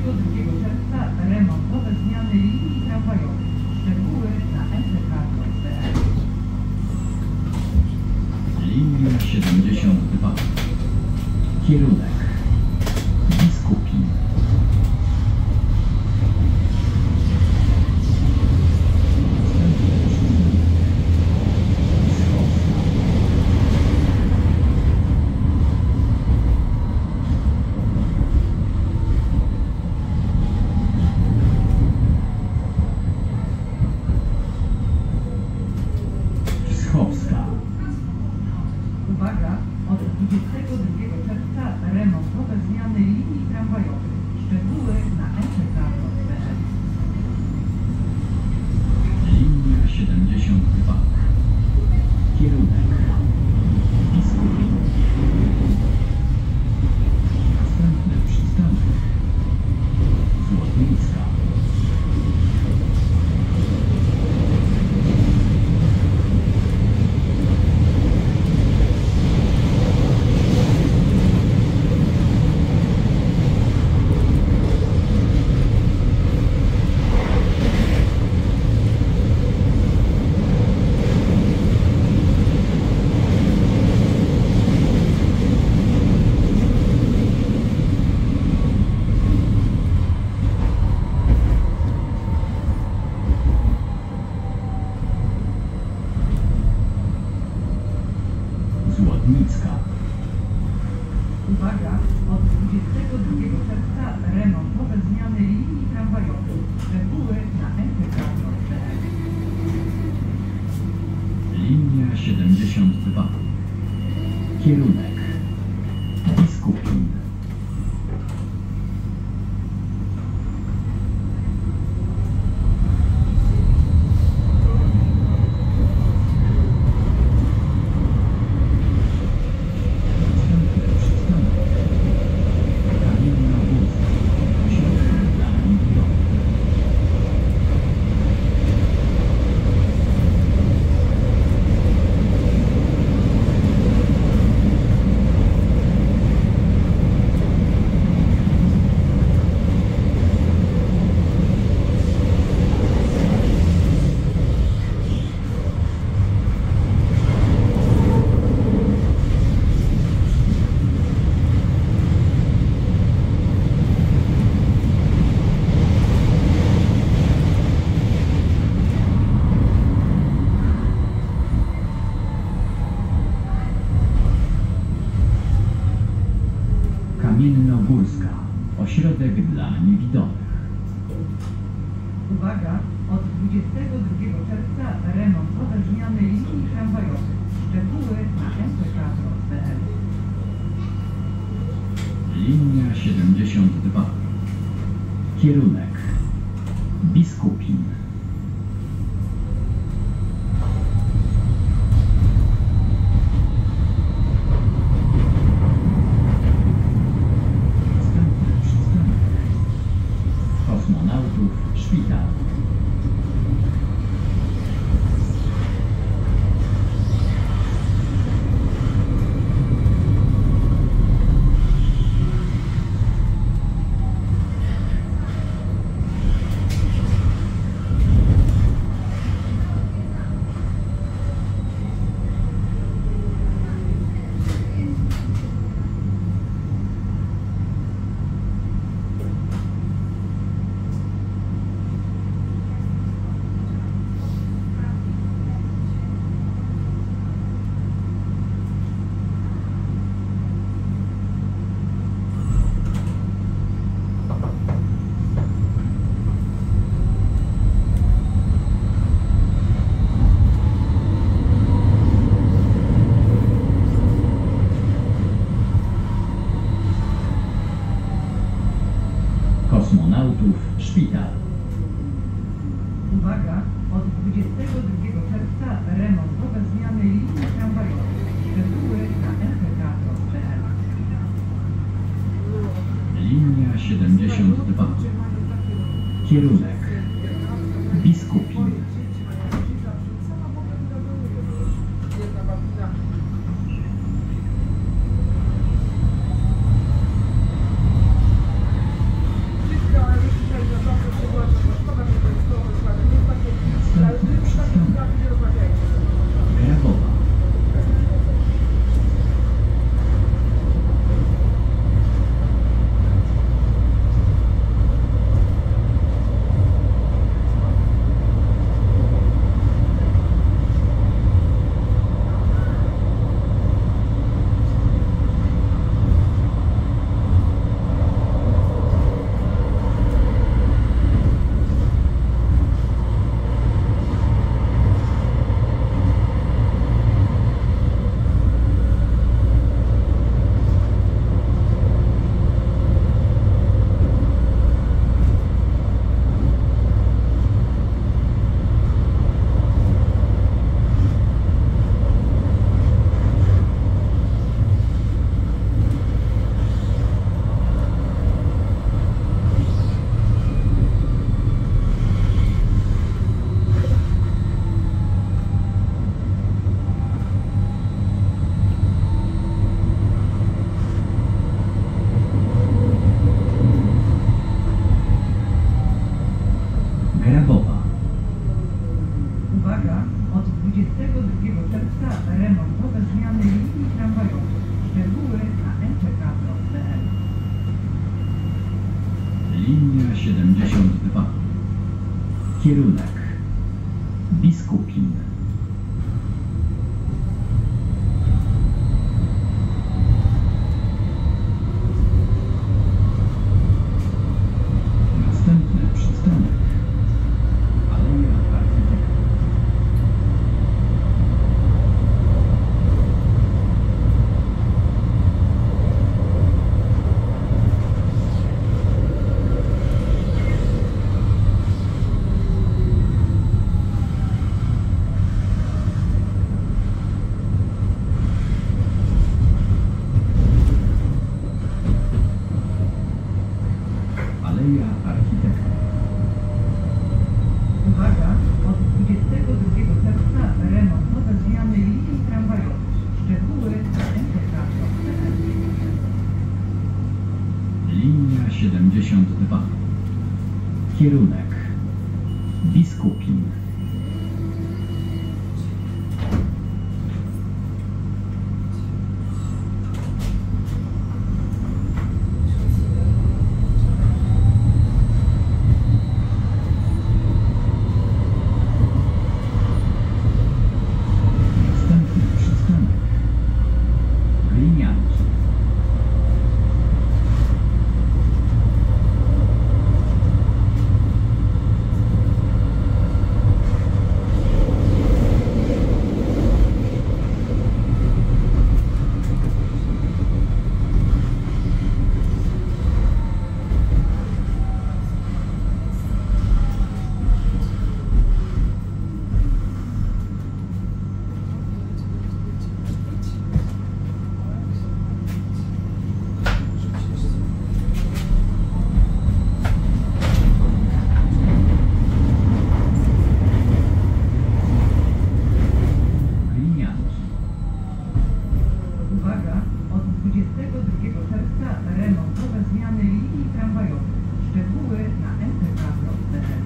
22 czerwca remontowe zmiany linii tramwajowych. Szczegóły na ntk.pl. Linia 72. Kierunek Biskupin. Wschowska. Uwaga! Od 22 czerwca remontowe zmiany linii tramwajowych. Szczegóły na ntk.pl. Linia 72. Kierunek Biskupin. Następny przystanek Złotnicka. Złotnicka. Uwaga! Od 22 czerwca remontowe zmiany linii tramwajowych. Szczegóły na ntk.pl. Linia 72. Kierunek Biskupin. Kamiennogórska. Ośrodek dla niewidomych. Uwaga! Od 22 czerwca remontowe zmiany linii tramwajowych. Szczegóły na ntk.pl. Linia 72. Kierunek Biskupin. Następny przystanek Kosmonautów Szpital. Kosmonautów Szpital. Uwaga! Od 22 czerwca remontowe zmiany linii tramwajowych. Szczegóły na ntk.pl. Linia 72. Kierunek Biskupin. Wszystko Linia 72. Kierunek Biskupin. Następny przystanek Aleja Architekta. Aleja Architekta. Uwaga! Od 22 czerwca remontowe zmiany linii tramwajowych. Szczegóły na mtk.pl. Linia 72. Kierunek Biskupin. Następny przystanek Glinianki. Glinianki. Uwaga! Od 22 czerwca remontowe zmiany linii tramwajowych. Szczegóły na mtk.pl.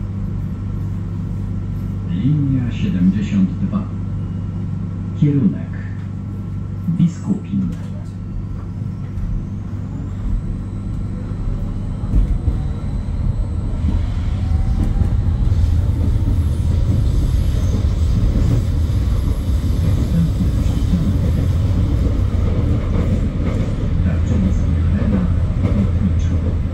Linia 72. Kierunek Biskupin. Następny przystanek Tarczyński Arena Lotnicza.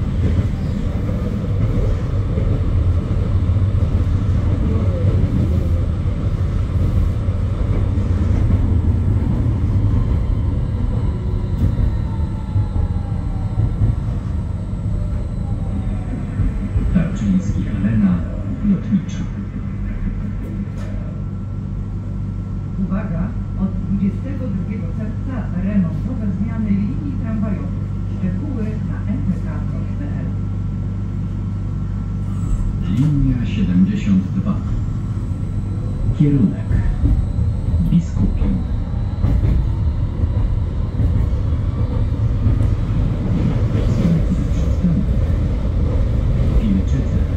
Tarczyński Arena Lotnicza. Uwaga! Od 22 czerwca remontowe zmiany linii tramwajowych. Szczegóły na mtk.pl. Linia 72. Kierunek Biskupin. Następny przystanek Wilczyce.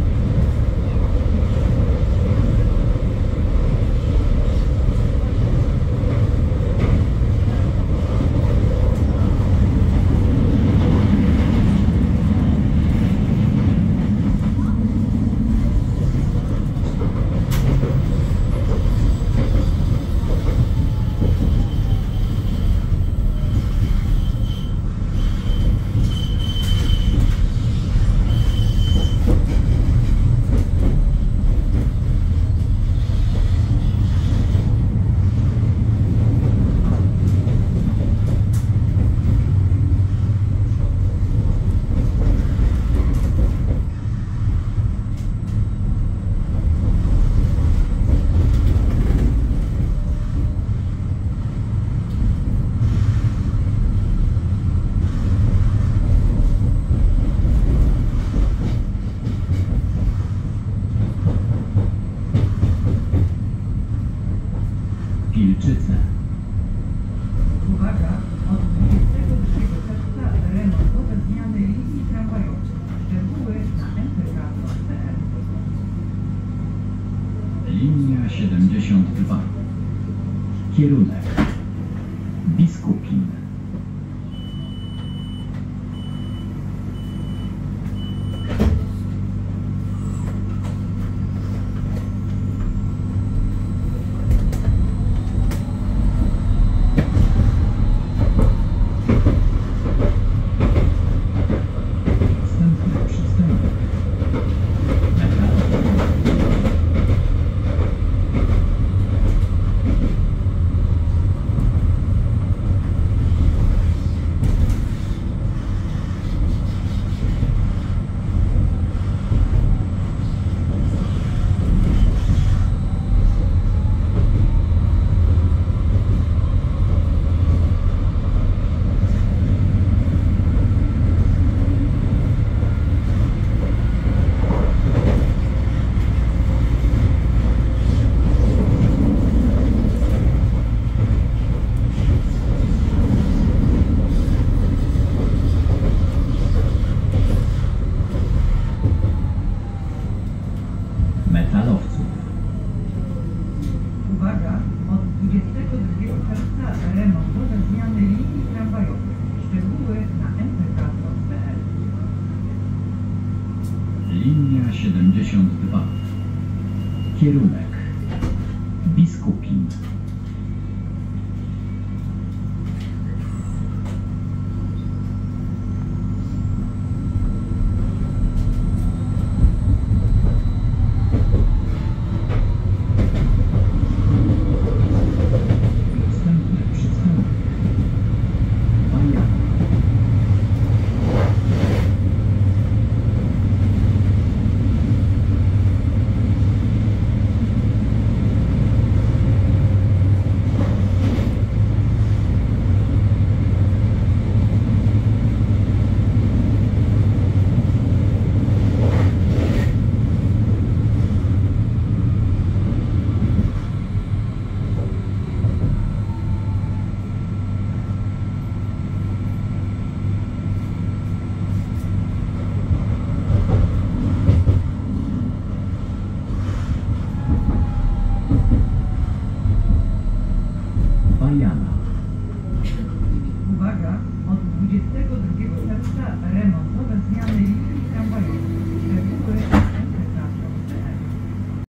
Wilczyce. Uwaga! Od 22 czerwca remontowe zmiany linii tramwajowych. Szczegóły na mtk.pl. Linia 72. Kierunek Biskupin. 72. Kierunek Biskupin.